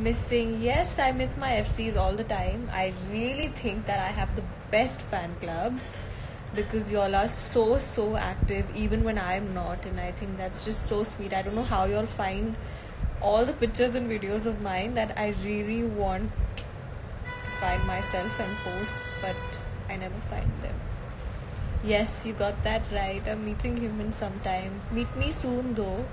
Missing, yes, I miss my FCs all the time. I really think that I have the best fan clubs because y'all are so active even when I'm not, and I think that's just so sweet. I don't know how y'all find all the pictures and videos of mine that I really want to find myself and post, but I never find them. Yes, you got that right. I'm meeting him in some time. Meet me soon though.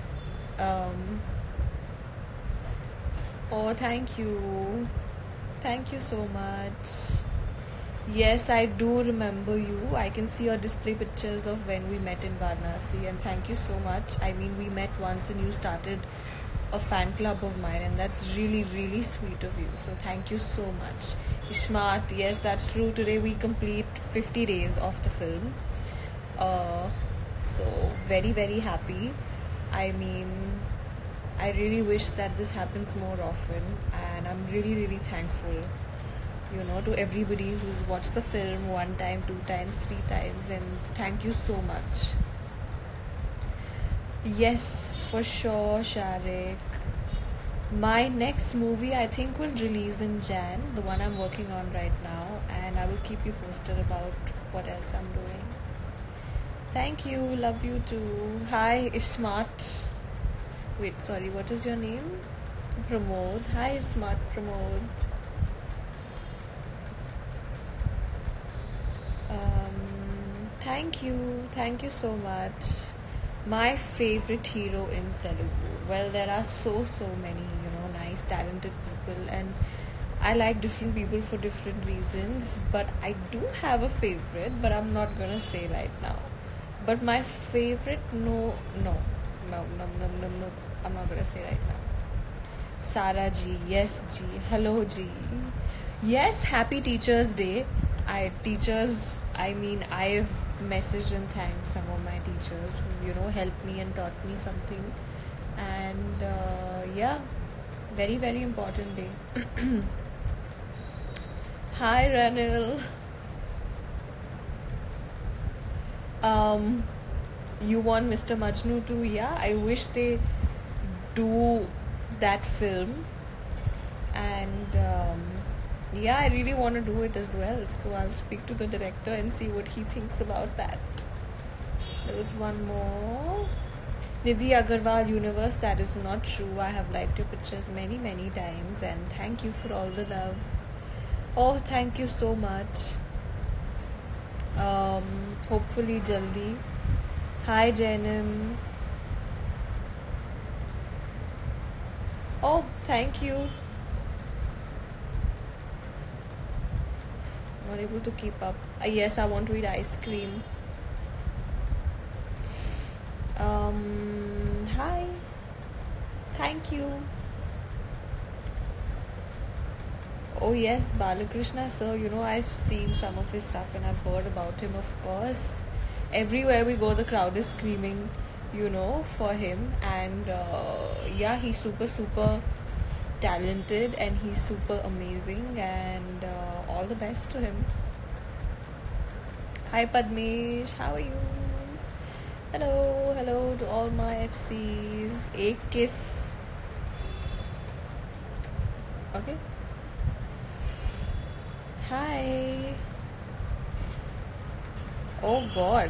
Oh, thank you. Thank you so much. Yes, I do remember you. I can see your display pictures of when we met in Varanasi, and thank you so much. I mean, we met once and you started a fan club of mine, and that's really sweet of you. So, thank you so much. You're smart. Yes, that's true. Today we complete 50 days of the film. So, very happy. I mean, I really wish that this happens more often, and I'm really thankful, to everybody who's watched the film 1 time, 2 times, 3 times, and thank you so much. Yes, for sure, Sharik. My next movie I think will release in Jan, the one I'm working on right now, and I will keep you posted about what else I'm doing. Thank you, love you too. Hi, Ismat. Wait, sorry, what is your name? Pramod. Hi, Smart Pramod. Thank you so much. My favorite hero in Telugu. Well, there are so many, nice, talented people, and I like different people for different reasons. But I do have a favorite, but I'm not gonna say right now. But my favorite, no, I'm not gonna say right now. Sara ji, yes ji, hello ji. Yes, happy Teachers Day. I've messaged and thanked some of my teachers who, helped me and taught me something. And very important day. Hi, Ranil. You want Mr. Majnu too? Yeah, I wish they do that film, and I really want to do it as well, so I'll speak to the director and see what he thinks about that. There was one more. Nidhi Agarwal Universe, that is not true. I have liked your pictures many times, and thank you for all the love. Oh, thank you so much. Hopefully jaldi. Hi, Jainam. Oh, thank you. Not able to keep up. Yes, I want to eat ice cream. Hi. Thank you. Oh yes, Balakrishna sir, I've seen some of his stuff and I've heard about him, of course. Everywhere we go, the crowd is screaming, for him. And he's super talented and he's super amazing, and all the best to him. Hi Padmesh, how are you? Hello to all my FCs. A kiss. Okay. Hi. Oh God.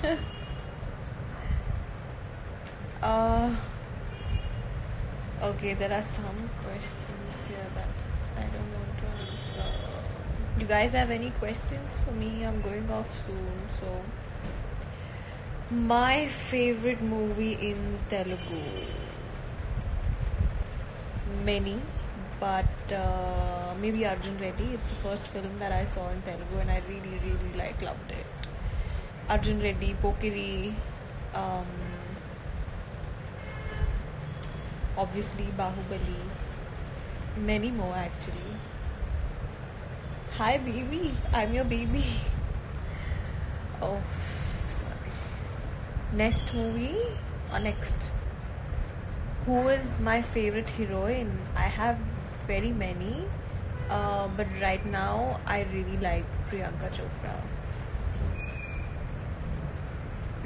Okay, there are some questions here that I don't want to answer. You guys have any questions for me? I'm going off soon, so. My favorite movie in Telugu. Many, but maybe Arjun Reddy. It's the first film that I saw in Telugu and I really loved it. Arjun Reddy, Pokiri, obviously Bahubali, many more actually. Hi baby, I'm your baby. Oh, sorry. Next movie or next? Who is my favorite heroine? I have very many, but right now I really like Priyanka Chopra.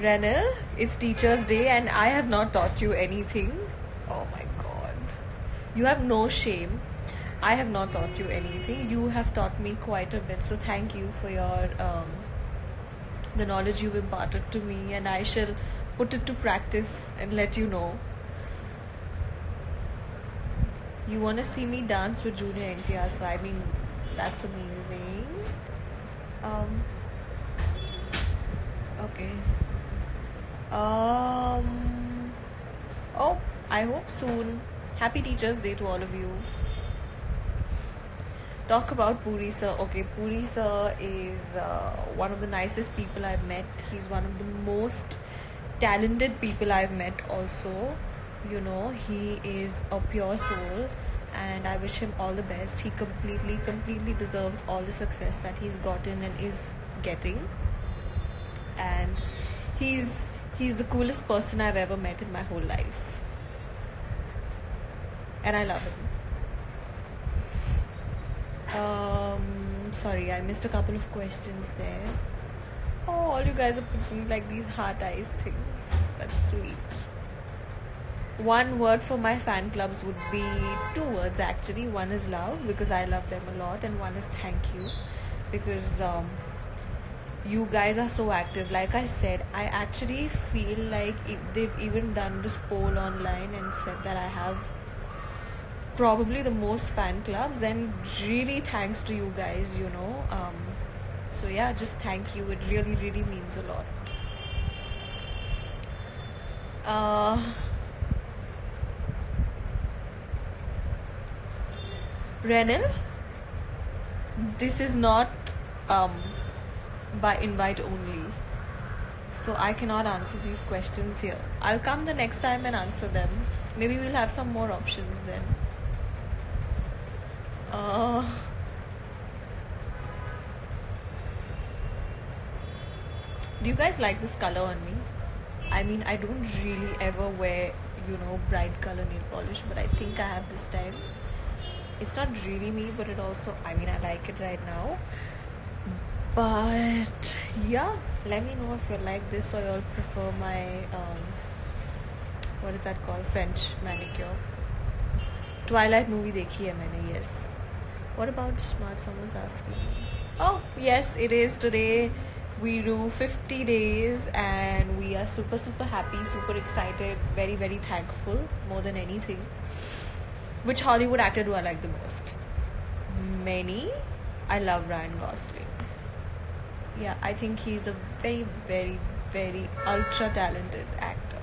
Renal, it's Teachers Day and I have not taught you anything. Oh my God. You have no shame. I have not taught you anything. You have taught me quite a bit. So thank you for your the knowledge you've imparted to me, and I shall put it to practice and let you know. You want to see me dance with Junior NTR, so I mean, that's amazing. Okay. Oh, I hope soon. Happy Teachers Day to all of you. Talk about Puri sir. Okay, Puri sir is one of the nicest people I've met. He's one of the most talented people I've met also. You know, he is a pure soul, and I wish him all the best. He completely deserves all the success that he's gotten and is getting. And he's the coolest person I've ever met in my whole life. And I love him. Sorry, I missed a couple of questions there. Oh, all you guys are putting like these heart eyes things. That's sweet. One word for my fan clubs would be 2 words actually. One is love, because I love them a lot, and one is thank you, because you guys are so active. Like I said, I actually feel like they've even done this poll online and said that I have probably the most fan clubs, and really thanks to you guys, you know. So yeah, just thank you. It really means a lot. Renal, this is not by invite only, so I cannot answer these questions here. I'll come the next time and answer them. Maybe we'll have some more options then. Do you guys like this color on me? I mean, I don't really ever wear, you know, bright color nail polish, but I think I have this time. It's not really me, but it also, I mean, I like it right now. But yeah, let me know if you like this or you'll prefer my what is that called, French manicure. Twilight movie dekhi hai maine, yes. What about Smart? Someone's asking me. Oh yes, it is today. We do 50 days and we are super happy, super excited, very thankful more than anything. Which Hollywood actor do I like the most? Many. I love Ryan Gosling. Yeah, I think he's a very ultra talented actor.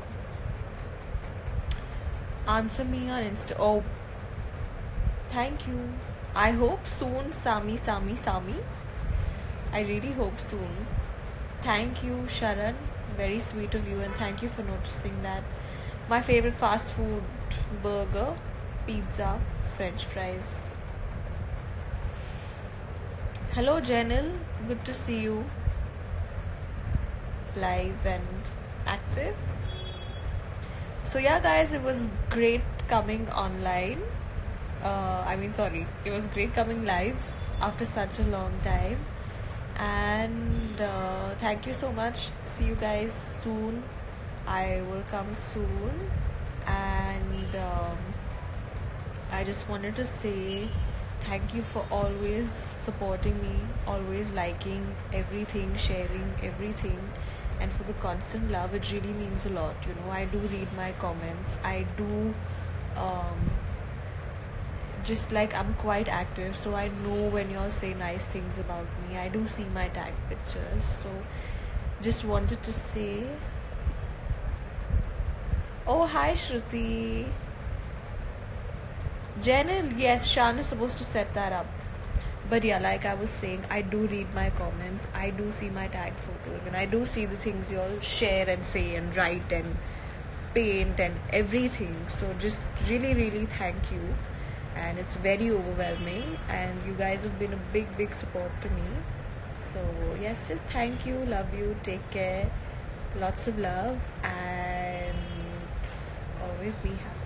Answer me on Insta. Oh, thank you. I hope soon, Sami. I really hope soon. Thank you, Sharan. Very sweet of you, and thank you for noticing that. My favorite fast food: burger, pizza, French fries. Hello, Janil. Good to see you. Live and active. So yeah, guys, it was great coming online. It was great coming live after such a long time. And thank you so much. See you guys soon. I will come soon. And I just wanted to say thank you for always supporting me, always liking everything, sharing everything, and for the constant love. It really means a lot, you know. I do read my comments. I do just like, I'm quite active, so I know when y'all say nice things about me. I do see my tag pictures, so just wanted to say. Oh, hi Shruti. Janil, yes, Shan is supposed to set that up. But yeah, like I was saying, I do read my comments, I do see my tag photos, and I do see the things you all share and say and write and paint and everything. So just really thank you. And it's very overwhelming, and you guys have been a big support to me. So yes, just thank you, love you, take care, lots of love, and always be happy.